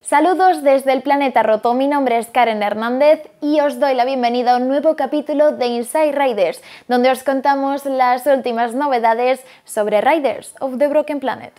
Saludos desde el planeta roto, mi nombre es Karen Hernández y os doy la bienvenida a un nuevo capítulo de Inside Riders, donde os contamos las últimas novedades sobre Riders of the Broken Planet.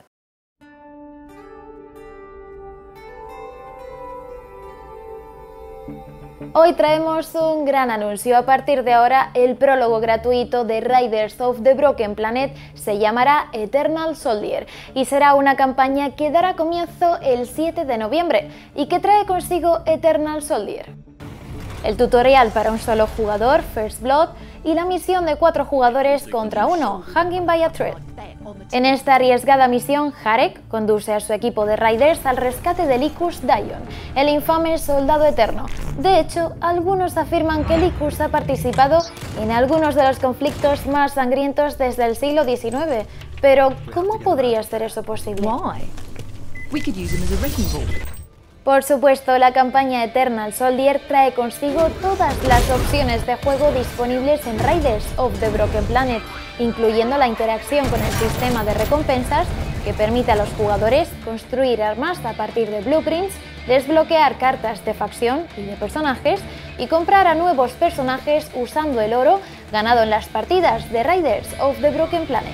Hoy traemos un gran anuncio. A partir de ahora, el prólogo gratuito de Riders of the Broken Planet se llamará Eternal Soldier y será una campaña que dará comienzo el 7 de noviembre y que trae consigo Eternal Soldier. El tutorial para un solo jugador, First Blood, y la misión de 4 jugadores contra 1, Hanging by a Thread. En esta arriesgada misión, Jarek conduce a su equipo de Riders al rescate de Licus Dion, el infame soldado eterno. De hecho, algunos afirman que Licus ha participado en algunos de los conflictos más sangrientos desde el siglo XIX. Pero, ¿cómo podría ser eso posible? Por supuesto, la campaña Eternal Soldier trae consigo todas las opciones de juego disponibles en Riders of the Broken Planet, incluyendo la interacción con el sistema de recompensas que permite a los jugadores construir armas a partir de blueprints, desbloquear cartas de facción y de personajes y comprar a nuevos personajes usando el oro ganado en las partidas de Riders of the Broken Planet.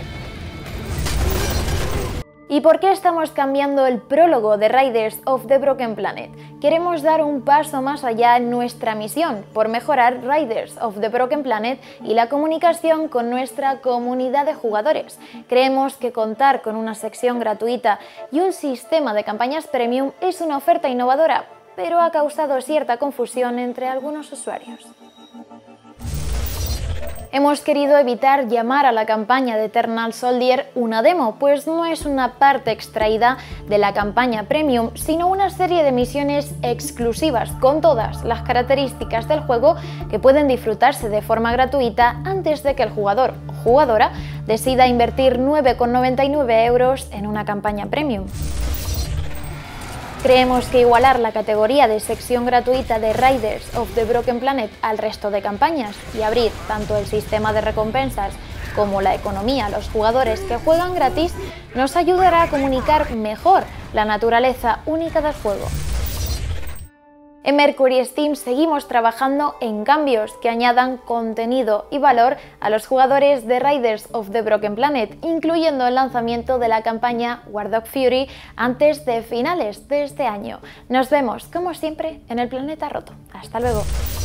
¿Y por qué estamos cambiando el prólogo de Riders of the Broken Planet? Queremos dar un paso más allá en nuestra misión por mejorar Riders of the Broken Planet y la comunicación con nuestra comunidad de jugadores. Creemos que contar con una sección gratuita y un sistema de campañas premium es una oferta innovadora, pero ha causado cierta confusión entre algunos usuarios. Hemos querido evitar llamar a la campaña de Eternal Soldier una demo, pues no es una parte extraída de la campaña Premium, sino una serie de misiones exclusivas con todas las características del juego que pueden disfrutarse de forma gratuita antes de que el jugador o jugadora decida invertir 9,99 € en una campaña Premium. Creemos que igualar la categoría de sección gratuita de Riders of the Broken Planet al resto de campañas y abrir tanto el sistema de recompensas como la economía a los jugadores que juegan gratis nos ayudará a comunicar mejor la naturaleza única del juego. En Mercury Steam seguimos trabajando en cambios que añadan contenido y valor a los jugadores de Riders of the Broken Planet, incluyendo el lanzamiento de la campaña War Dog Fury antes de finales de este año. Nos vemos, como siempre, en el planeta roto. ¡Hasta luego!